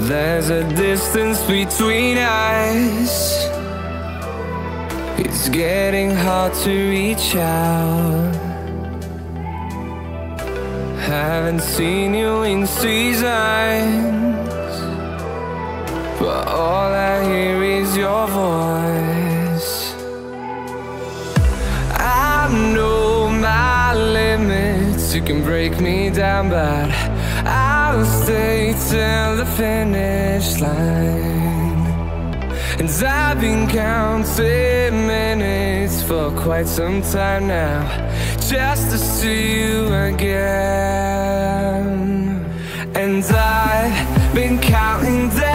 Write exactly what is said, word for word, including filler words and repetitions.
There's a distance between us. It's getting hard to reach out. Haven't seen you in seasons, but all I hear is your voice. I know my limits, you can break me down, but I'll stay till the finish line. And I've been counting minutes for quite some time now, just to see you again. And I've been counting days